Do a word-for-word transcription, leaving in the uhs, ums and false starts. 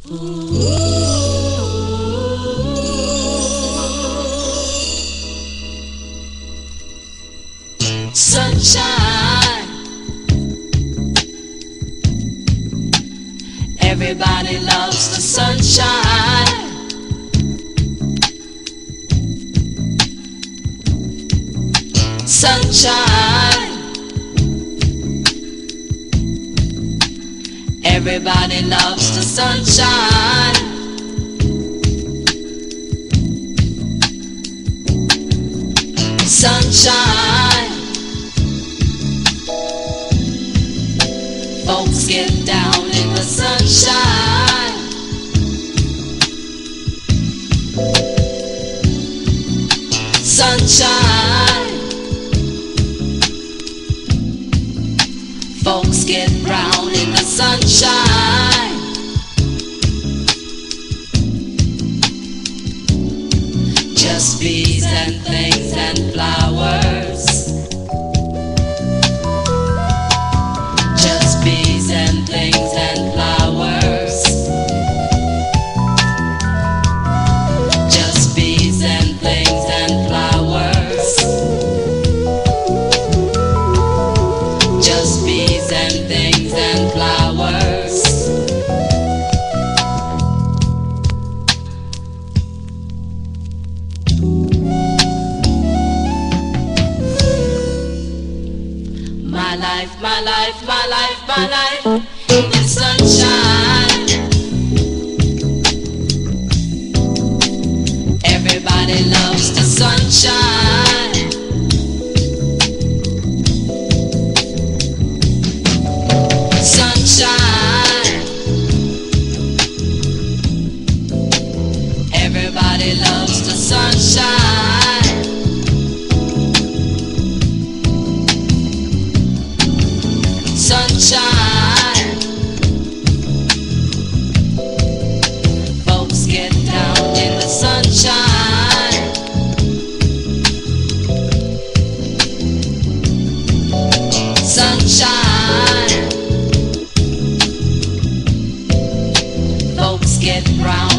Sunshine, everybody loves the sunshine. Sunshine, everybody loves the sunshine. Sunshine, folks get down in the sunshine. Sunshine, folks get brown in the sunshine. Just bees and things and flowers. Just bees and things and flowers. Just bees and things and flowers. Just bees and things and flowers. My life, my life, my life, my life is sunshine. Everybody loves the sunshine. Sunshine, everybody loves the sunshine. Sunshine, folks get down in the sunshine. Sunshine, folks get brown